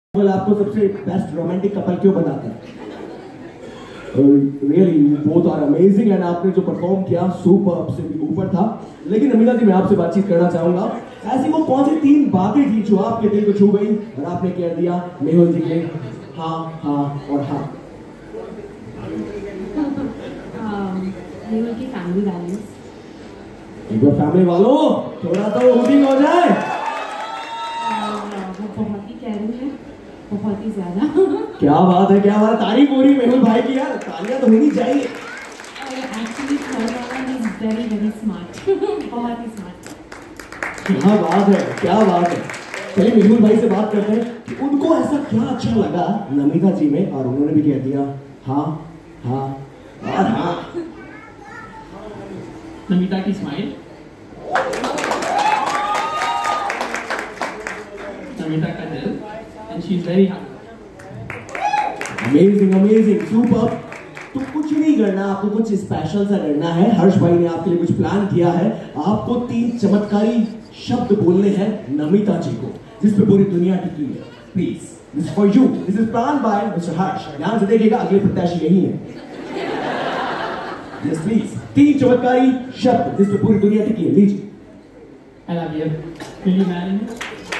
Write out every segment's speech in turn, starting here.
आपको सबसे best romantic couple क्यों बनाता है? Really both are amazing and आपने जो परफॉर्म किया सुपर से भी ऊपर था। लेकिन अमीना जी, मैं आपसे बातचीत करना चाहूंगा, ऐसी वो कौन सी 3 बातें थी जो आपके दिल को छू गई और आपने कह दिया मेहुल जी के हाँ हाँ और हाँ? मेहुल की फैमिली वैल्यूज। एक बार फैमिली वालों थोड़ा तो हुटिंग हो जाए। वो बहुत ही कैरिंग है, बहुत ही ज्यादा। क्या बात है, क्या बात है, तारीफ हो रही मेहुल भाई की यार, तालियां तो होनी चाहिए। एक्चुअली थर्ड वाला इज वेरी वेरी स्मार्ट, बहुत ही स्मार्ट। क्या बात है, क्या बात है। चलिए मेहुल भाई से बात करते हैं कि उनको ऐसा क्या अच्छा लगा नमिता जी में और उन्होंने भी कह दिया हाँ हाँ और हाँ। नमिता की स्माइल, नमिता का दिल, and she is very happy. Amazing amazing super. तो कुछ नहीं करना, आपको कुछ स्पेशल सा करना है। हर्ष भाई ने आपके लिए कुछ प्लान किया है। आपको 3 चमत्कारी शब्द बोलने हैं नमिता जी को, जिस पे पूरी दुनिया टिकी है। Please, this is for you, this is plan by mister Harsh. ध्यान से देखिएगा, अगले प्रत्याशी यही है। यस प्लीज, 3 चमत्कारी शब्द जिस पे पूरी दुनिया टिकी है। लीजिए। I love you. Will you marry me?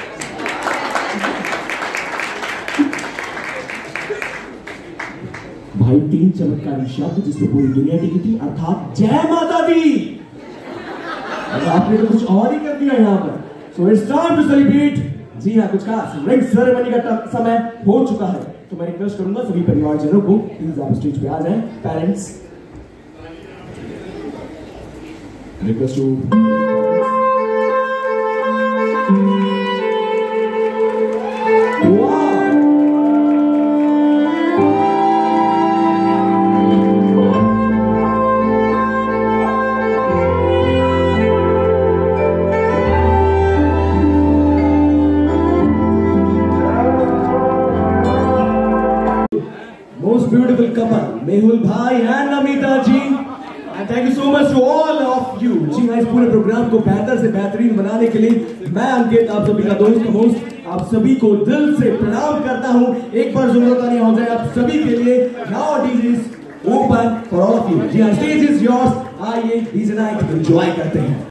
भाई 3 चमत्कारी शब्द जिस पे पूरी दुनिया टिकी थी, अर्थात जय माता दी। और आपने तो कुछ और ही कर दिया यहाँ पर। So it's time to celebrate. जी हाँ, कुछ खास रिंग सेरेमनी का समय हो चुका है। तो मैं रिक्वेस्ट करूंगा सभी परिवारजनों को, प्लीज आप स्टेज पे आ जाएं। Parents, request to beautiful couple Mehul भाई and Namita ji, and thank you so much to all of you. जी हाँ, इस पूरे प्रोग्राम को बेहतर से बेहतरीन बनाने के लिए मैं अंकित, आप सभी का दोस्त होस्ट, आप सभी को दिल से प्रणाम करता हूँ। एक बार जोरदार तालियां हो जाए आप सभी के लिए। Now DJ is open for all of you. जी हाँ, स्टेज इज योर्स। आइए डीजे नाइट एंजॉय करते हैं।